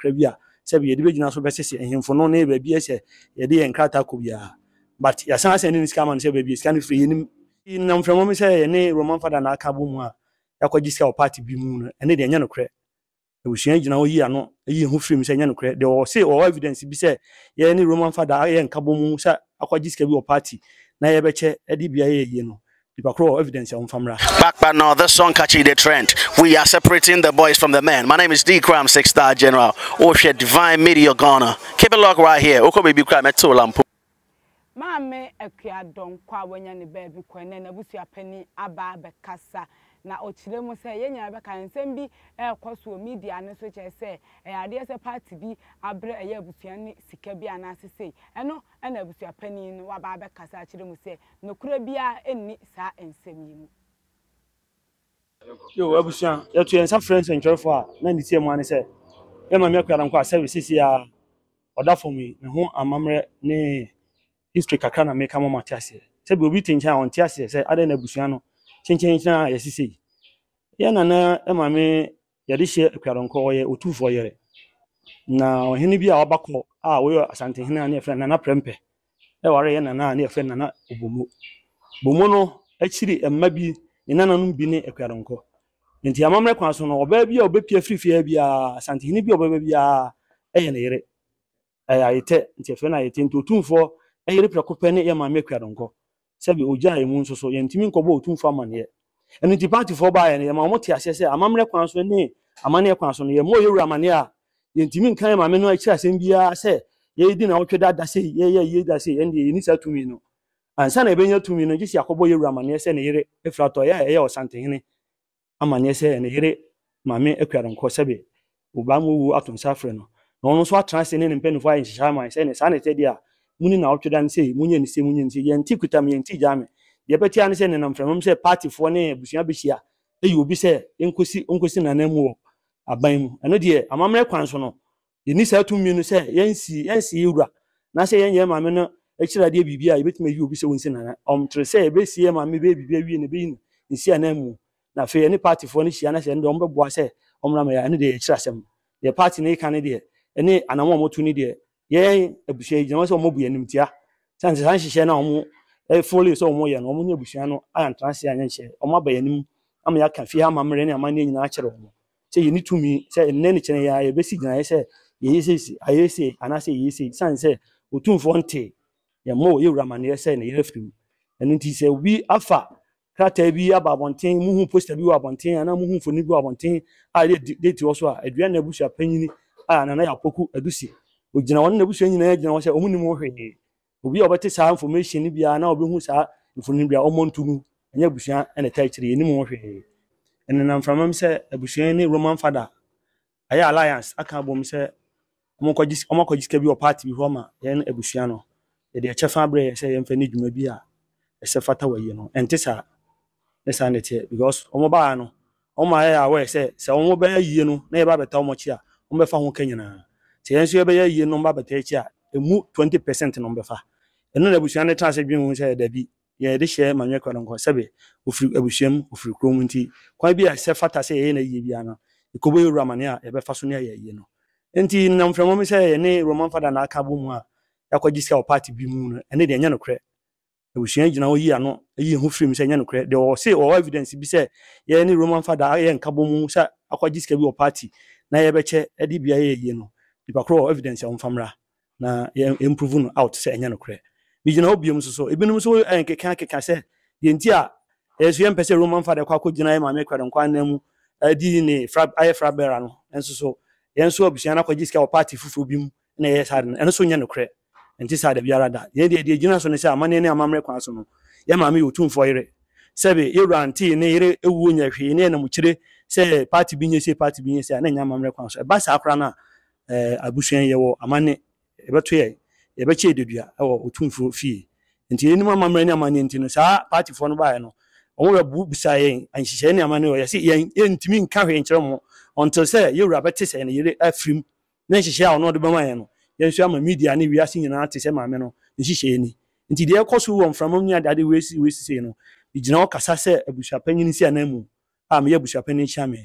krabia se be yede begina so besese ehemfo no na ba bi ese yede enkrata ko bia but ya san ase ni sika man se ba bi sika no free nim nam from me say ne Roman Fada na aka bo mu a yakwaji sika o party bi mu no ene de nya no kre ebusua gina o yi ano yi hu free me say nya no kre de o say o evidence bi say ye ne Roman Fada ye nka bo mu say akwaji sika bi o party na ye beche edi bia ye yi no evidence on famra. Back by now, this song catching the trend. We are separating the boys from the men. My name is Ghc15 6-star General. Oshe Divine Media Ghana. Keep it locked right here. Oko baby cry me to lampo. Mame Akua Donkor wanya ne baby kwene na busua pani aba bekasa na ochire mu se yenya be kan nsem bi ekoso media ne so che se ade se party bi abre busua ne sika bi anase sei eno na busua pani no aba bekasa achire mu se nokura bia enni sa ensem yi mu yo abusua ya to ensa friends and trefo a na ndi tie mu ane se e ma me Akua Donkor service ya oda for me ne ho amamre ne history kakra na make am matiase se be obi tincha on tiase se ade na busua no chenchen na yesisi ya na ema me yade hye Akua Donkor ye otufo yere na ohene bi a wabakọ a wo asante hene na efre na prempe e ware ye na efre na obomu bomu no achiri emma bi nananum bi ne Akua Donkor nti amamre kwa so no oba bi a obepia frifia bi a asante hene bi oba bi a eye na yere ayite nti efre na ayite nti otumfo eyere prekope ne ye ma me Akua Donkor sebi oja emu nso so ye ntimi nkobo otumfo amane enu ti party for ba ye ma omote ase se amamre kwan so ne amane kwan so no ye mo yewura amane a ye ntimi nkan ma me no akira asem bia se ye di na wotweda da se ye da se ende ye ni sa tumi no ansa na ebenya tumi no gisi akobo yewura amane se ne yere efrato ye osante hene amane se ne yere ma me Akua Donkor sebi obamu atonsa frɛ no no so atrance ne mpenfo ayi hihama se ne sa ne te dia muni na wotweda ne se munye ne se ye nti kutam ye nti jame ye betia ne se ne nam framam se party fo ne busua behia eyi obi se enkosi nanamu aban mu eno de amamre kwan so no ye ni sa tumi no se yensi ewura na se yenye maame no akira de bibia ye betima yi obi se wonsi nana omtre se be sie maame be bibia wi ne be nsi anamu na fe ne party fo ne hia na se ndo ombeboa se omra ma ya ne de akira sem ye party ne kan ne de ene anamo motu ne de ye abusua yi na so omobu yanimtia sanse san hihye na omo follow so omo ye no omo ne abusua no antrance anya hye omo abayanim ama ya ka fi amamre ne amane nyina akere omo se ye ni tumi se enne ne kene ya ye besi gina ye se ye yesi ayesi anase ye yesi sanse otumfo nte ye mo ye uramane se ne ye firi enu nti se wi afa krata bi ababonten muhu poster bi wabonten ana muhu foni bi wabonten a date wo so a adua na abusua panyini a na ya poku adusi ogina won na abusua nyina ya gina wo se omunim wo hwede obi obete sa information bia na obehu sa information bia omontumu anya abusua ene taikire enim wo hwede ene na mframam se abusua ni Roman Fada aya alliance aka bom se omokoji ska bi o party bi homa ye na abusua no ye de chefa bre se ye mfa ni dwuma bi a ese fata waye no ente sa esa nete because omo ba no omo aya awe se omo ba yie no na ye ba beta omo chi a omo be fa ho kanyina se yenso ye be yie no ba beta chi a emu 20% no be fa eno na abusua ne transe dwen hu se da bi ye de hye manwe Akua Donkor sebe ofiri abusuam ofiri krom nti kwa bi a se fata se ye na yie bia no ikobo yewura mane a ye be fa so ne ye yie no enti na mframo se ye ne Roman Fada na aka bo mu a yakwaji sika o party bi mu no ene de nya no kre abusua gina o yi ano yi hu free se nya no kre de o se o evidence bi se ye ne Roman Fada ye nka bo mu se akwaji sika bi o party na ye beche edi bia ye yie no dipakro evidence on famra na ye improve no out se nya no kre bi gina obiom so ebinum so enkeka se ye nti a yesu ye mpese Roman Fada kwa gina ye ma me Akua Donkor anamu adi ne aye frabera no enso so yenso abusua na kwaji sika o party fufu bi mu na ye sa no enso nya no kre enti sa da biara da ye de gina so ne se amane ne amamre kwa so no ye ma me otumfo yere sebe yewura anti ne yere ewu nya hwe ne na mu kire se party bi nye se na nya amamre kwa so e ba sa akra na abusua ye wo amane ebeto ye ebeche ededua e wo otumfo fie enti eni amamre ne amane enti no sa party fo no ba ye no omo be busa ye anhihye ne amane ye se ye ntimi nka hwe nkere mo until say yewura bete se ne yere afrim na nhihye a ono de bema ye no yenso ama media ne wiase nyina ate se maame no nhihye ni nti de ekoso wo mframam nya dade wesi se no igina okasa se abusua panyini si anamu a me abusua panyin chiame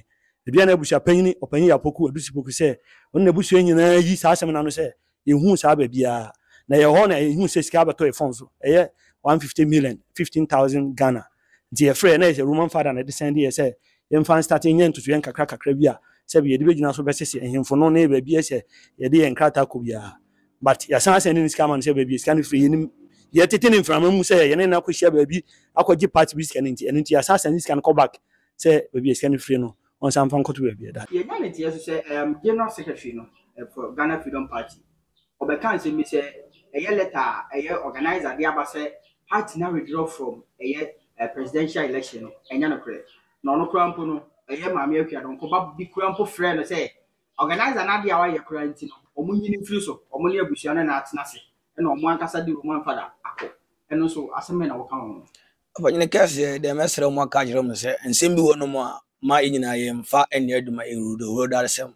bia na abusua panyin opanyin yapoku adusipoku se on na abusua nyina yi saa asem na no se yehu saa ba bia na ye ho na yehu se sika abeto e funds eye 150 million 15,000 Ghana die free na ye Roman Fada na de send ye se ye mfan starting yen to yen kakra bia se be ye de begina so besese ehemfo no na ba bia se ye de yen krata ko bia but ya san send ni sika man se ba bia sika no free yenim ye tete ni mframa mu se ye na akohia ba bi akogi party bi sika enti ya san send sika no come back se ba bia sika no free no on some fan koto be that. Yeah, na it yes say general secretary no for Ghana Freedom Party. Obekan say me say letter organizer dey aba say party na withdraw from presidential election no enya no kre. No krampo no maame Akua Donkor ba bi krampo frɛ no say organizer na dey awa ye kra nti no omo nyini mfiri so omo ne abusua na atena se na omo ankasa di Roman Fada akọ eno so aseme na wo kan no. Abanyine kase de mesere mo aka jiro mo say ensem bi wono mo ma enyina ye mfa ene aduma erudo darsem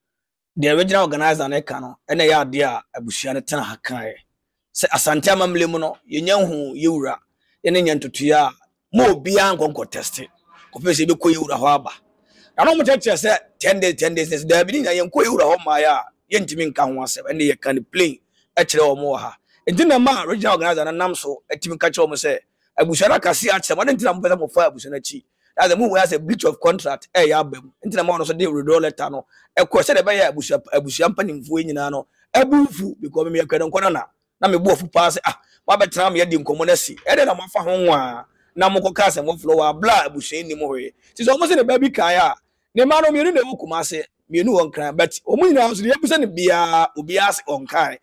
the original organizer na ka no ene ya ade a abusua ne tena hakan se asante amamle mu no yenya hu yewura ene nyantotua mo bia nkonko test ko pese be ko yewura ho aba na no mo tete se 10 days da bi nya yenko yewura ho ma ya yentimi nka ho asem ene ye kan plane e kire o mo ha entina ma original organizer na nam so etimi ka kire o mo se abusua na kasi a kire mo entina mo pese mo fa abusua na chi as a move as a breach of contract yabem intina ma no so dey withdraw letter no e ko se de be ya abusua mpanimfo nyina no ebufu because me Akua Donkor na me bo ofu pass wa betra me yedi nkomo na si e de na mafa ho nwa na mo ko ka se mo flow bla abusua ni mo he ti so mo se de ba bi kan ya ne ma no me ni na wukuma se me nu won kan but o mo nyina so de ebusa ne bia obi as on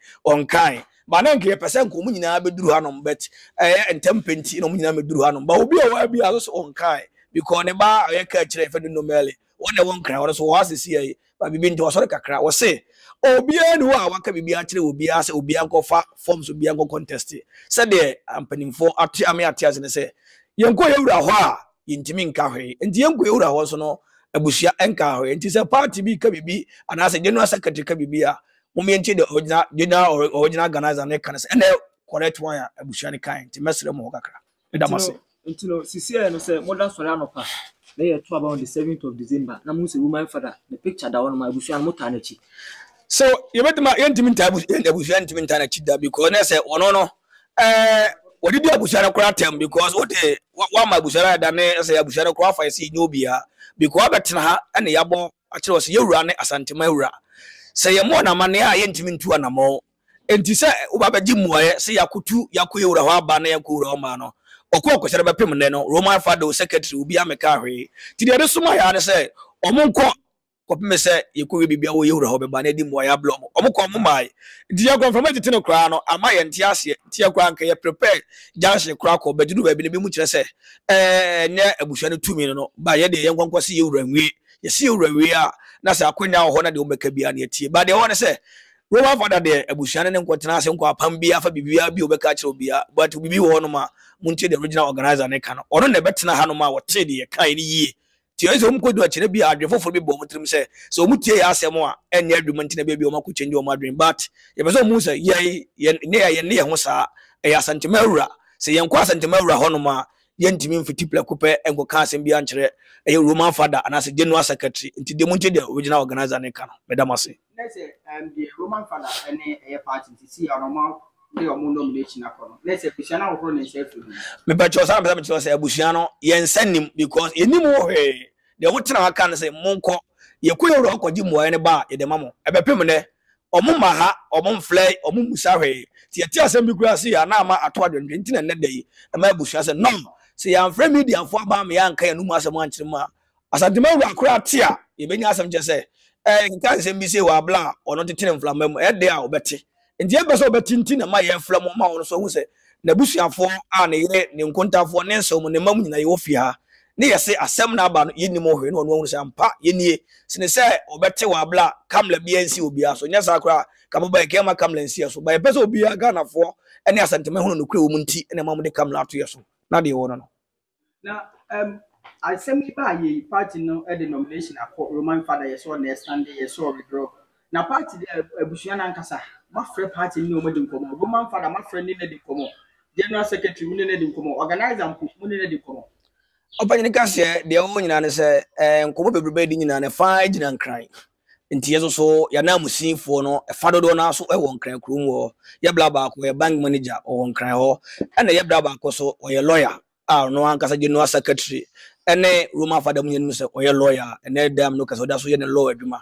kan ba na nke percent ko mo nyina be duru hanom but entempenti no mo nyina me duru hanom ba obi o wa bi aso on kan because ne ba ye ka kire fe no mele wona won kra wona so wa sisi ai ba bibi nti wasore kakra wo se obi anu a waka bibi a kire obi a se obi an kofa forms obi an contest se de ampanimfo ati ame ati as ne se yenko yewura ho a yintimi nka hwe nti yenko yewura ho so no abusua enka hwe nti se party bi ka bibi ana se general secretary ka bibi a mo me nti de original organizer ne kan se ene correct one a abusua ne kan nti mesre mo kakra edamase. Until CCA no say more than sorry anopa. They are two about the 7th of December. Na mu say Roman Fada the picture that one my abusua moto anachi. So you bet ma yentimi abusua ntimi ntanachi da because na say ono no wodi di abusua na kora tem because what ma abusua da ne say abusua na kora fa say nyobia because abetena ha ene yabo akire was yewura ne asantema wura. Say ye mo na mane a yentimi ntu anamo. Enti say obabaji muaye say yakutu yakoyewura ho aba na yakowura o ma no. Okwo kwesere bepem ne no Roman Fada secretary obi ameka hwe ti de suma ya ne se omonko kopeme se yekowe bibia wo yewura ho beba na di mo ya blom omko omai di ya confirm ti no kra no ama ye ntia ase tia kwa nka ye prepare janse kra ko bedu ba bi ne bi mu kire se ne abusua ne tumi no ba ye de ye nkonko se yewura nwe ye se yewura we a na se akonya ho na de omeka bia na tie ba de ho ne se Roman Fada de abusua ne nkwotena ase nko apam bia fa bibia bi obeka kire obia but bibi wo no ma muntie the original organizer ne kan ono na betena ha no ma wote de ye kan ni yie ti ezo mkodu a kire bi adwefofo bi bo mutrim se so mutie ya asem a enye adwumanti na bi o mako change o madwen but ye bezo mu se ye ne ho saa e asantema wura se ye nkwa asantema wura ho no ma ye ntimi mfiti plekupe enko ka asem bi ankire e Roman Fada ana se general secretary nti de muntie the original organizer ne kan medamase Let's say the Roman Fada any party to see our normal the nomination akono. Let's say Bushana will run himself. Me bacho sa me say abusua no ye nsanim because enim wo he de wotena aka ne say monko ye koyewro akwaji muaye ne ba ye de mamo ebepem ne omuma ha omumfle omumusa hwe ti ati asem bi kura se ya na ama ato adwendwe ntina ne dai ama abusua se no se ya mfre media fo aba me ya nka ya numu asem ankire ma asantema wura kura tia ye benya asem je se nka nsem bi se wa bla ono tetene mflamam de a obete nti ebeso betinti na ma ye flam ma ono so hu se na busuafo a ne yire ne nkontafo ne nsom ne mam nyina ye ofia ha ne yese asem na aba no yeni mo hwe no ono hu se ampa yenie sine se obete wa bla kamla bia nsi obi aso nya sakra kababa e kema kamla nsi aso ba ebeso obi aga na fo ene asantema hu no kure wo munti ene mam de kamla ato yeso na de wo no na asem ba ye party no e the nomination akọ Roman Fada ye so na stand ye so withdraw na party de abusua na nkasa ma frɛ party ni o ma di nkomo Roman Fada ma frɛ ni na di nkomo general secretary mu ni na di nkomo organizer mpo mu ni na di nkomo Opanyin ka se de wo nyina ne se nkomo bebrebe di nyina ne fa gyina nkran. Nti yeso so ya na musinfo no Fada do na so e won nkran krum wo. Ye bla ba ko ye bank manager o won nkran ho. E na ye bla ba ko so o ye lawyer. Ah no an kasa general secretary. Ene Roma Fada mu nyinu se o ye lawyer. Ene dam no kasa da so ye ne law adwuma.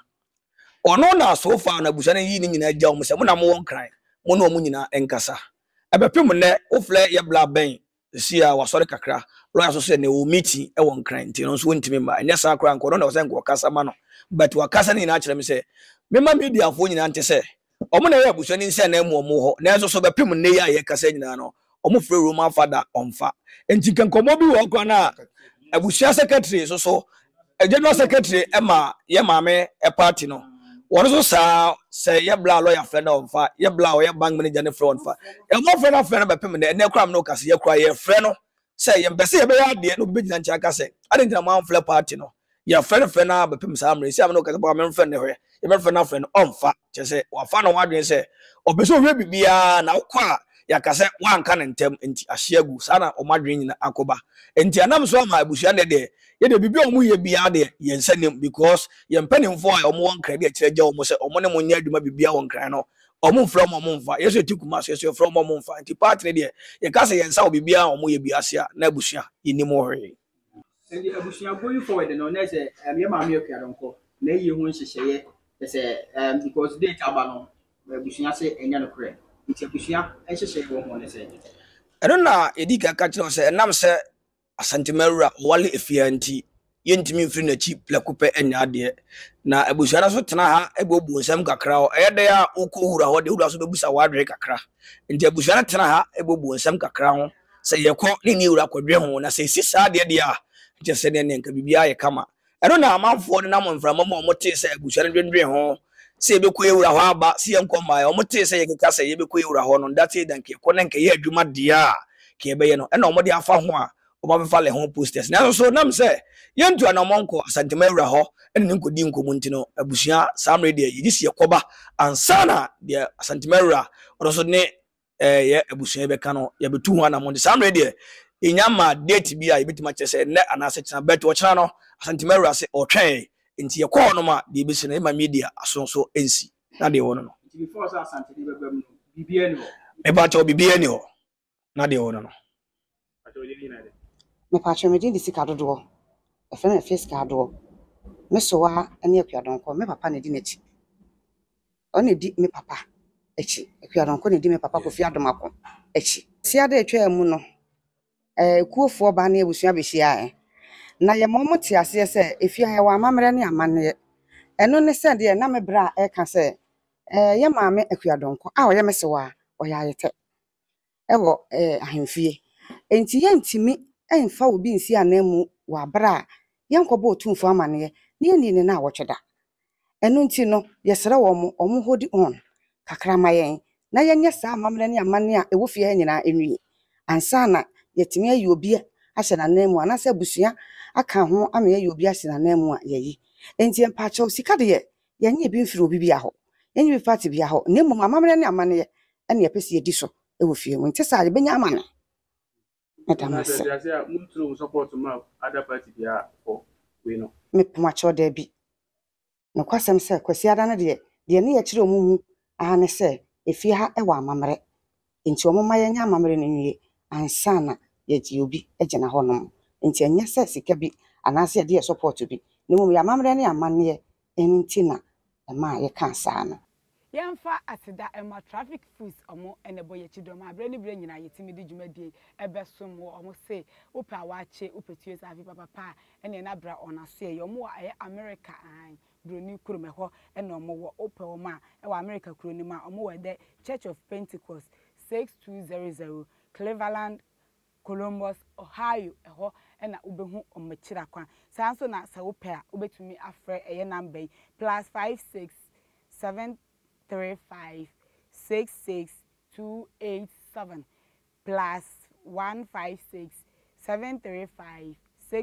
Ono na so far na busa ne yi ni nyina agya mo se mo na mo won nkran. Mo no mo nyina enkasa. Ebepem ne ofle ye bla ben si a wasɔre kakra lawyer so say ne wo meeting e won kran nti no so wontimi ma enya sa kra nko no say nko kasa ma no but wakasa ni na kyerɛ me say me ma media fo nyina nte say ɔmo na yɛ abuso ni nse na emu ɔmo hɔ na ɛso so bepem ne ya yɛ kasa nyina no ɔmo frɛ Roman Fada ɔmfa nti kankomo bi wɔ kɔ na abusua secretary so general secretary ema ye maame e party no one so sa say ye bla lawyer friend of fa ye bla or ye bank manager ne friend fa e mo friend be pem ne kram no kase ye kra ye friend no say ye be say ye be ya de no be gina ncha kase ade ntina man flip party no ye friend na be pem sa amre si am no kase ba me friend ne hwe ye be friend on fa che say wa fa no wa dwen say obeso hwe bibia na kwa ya kase wa nka ne ntem nti ahyeagu sa na o madwen nyina akoba nti anam so ma abusua ne de ye de bibi omu ye bia de ye nsanim because ye mpanimfo a omu won kra de kire gya omu se omu ne mo nya adwuma bibia won kra no omu from omu mfa yeso tikuma so yeso from omu mfa nti part ne de ye ka se ye nsa obibia omu ye bia ase a na abusua yini mo hwe and the abusua going forward no na say ye ma me Akua Donkor na yi ho nhyehyeye say because date aba no abusua say enya no kra nti abusua nhyehyeye wo ho ne say eno na edika ka kire se enam se asantemawura wale efia nti yentimi mfiri na chi plekupe enya ade na abusuara so tena ha ebobu nsam kakra o eyede ya ukohura ho de hura so bebusa wadre kakra nti abusuara tena ha ebobu nsam kakra ho se yekọ ni hura kwadwe ho na se sisa ade de a nti se ne nka bibia ye kama eno na amanfo ne na monframa ma omote se abusuara ndwendwe ho se ebekọ hura ho aba se yenkoma omote se yekeka se yebekọ hura ho no ndate danke ko ne nka ye adwuma de a ke ebe no ena omode afa ho a oba fa le hon posters na so nam say yentu anamonko asantemawura ho ene nkodi nkomu ntino abusua samre de yisi yakoba ansana de asantemawura oroso ne ye abusua be ka no ye betu ho anamon samre de enyama date bi a yebitima chese ne anase chana bet wo chana no asantemawura se otwen nti ye ko no ma de besi na ma media asonso ensi na de wono no nti before say asante de bebam no bibia ni ho e ba cha bibia ni ho na de wono no me patcho me din sika dodo e fe na face ka do me so wa ene Akua Donkor me papa na di nachi o na di me papa echi Akua Donkor na di me papa Kofi Adomako echi si ade etwa mu no kuofo ba na ebusua be hia na ye momo ti ase se efia he wa amamre ne amane eno ne se de na me bra e ka se ye maame Akua Donkor a o ye me se wa o ya yete ewo ahemfie enti ye ntimi emfa obi nsi anamu wa bra yenkobo otumfo amane ne ni ne na wotweda enu nti no yesere wo omo hodi on kakra mayen na yenye sa amamre ne amane a ewo fie nyina enwi ansa na yetimi ayi obi ahye na namu anase abusua aka ho ama ayi obi ahye na namu a yeyi enti empa chaw sika de yenye bi mfiri obi bia ho yenye bi fati bia ho nemu amamre ne amane ene yepese edi so ewo fie mu nti sa benya amane Madam, say Muntru support ma other party there for we know. me pmacho da bi no kwasem se kwasi ada na de ne ye kire omuhu ne se efie ha ewa amamre nti omoma ye nya amamre ne nwie ansa na ye ti obi egena honom nti enya se sika bi anase ye de support bi ne mum ya amamre ne amane enti na ma ye kan sa na yamfa asida ema traffic foods omo enebo ye chidom abre ni bre nyina yetimi di dwumadie ebesom wo omo se opa wache opetue safi papa ene na bra ona so ye omo aye America an broni kurume ho ene omo wo opa wo ma e wa America kuroni ma omo we the Church of Pentecost 6200 Cleveland Columbus Ohio eho ena ubehu omachira kwan sanso na sa opa obetumi afre eye number +56 735 66287 +156 735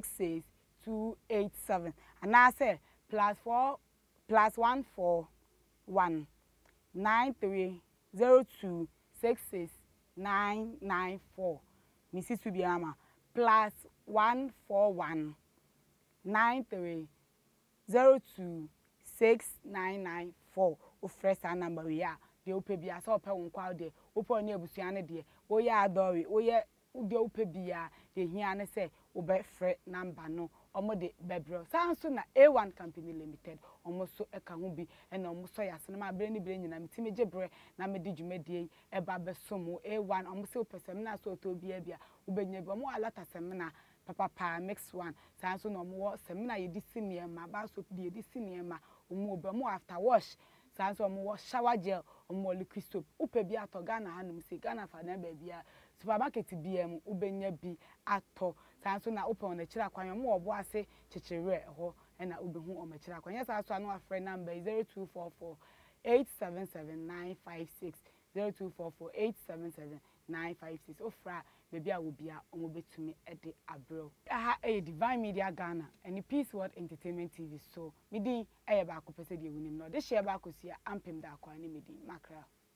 66287 and I say +4 +141 9302 66994 Mrs. Subiama +141 141 93 02 6994 o fresh number we are de o pe bia so pe won kwa de o pe oni abusua ne de o ya adori o ye de o pe bia de hia ne se o be free number no omo de bebro sanso na A1 company limited omo so e ka ho bi e na omo so yase na ma bre ni bre nyina mitime gebre na me de dwumadie e ba be so mo A1 omo se o pesem na so to bia bia o benya bi omo alata semina papa mix one sanso na omo semina ye di senior ma ba so de di senior ma omo be mo after wash sanso omo shower gel omo liquid soap upe bi ato Ghana hanum se Ghana Fada ba bia supermarket BM ubenya bi ato sanso na upe on kira kwan omo obo ase chechire ho na ubehu o machira kwan yes aso anu afre number 0244 877956 0244 877956 ofra baby a wo bia omo betumi e de abro aha e Divine Media Ghana and Peace World Entertainment TV so midi e ba ko pese de wonim no de share ba ko sia ampem da kwa ne midi makra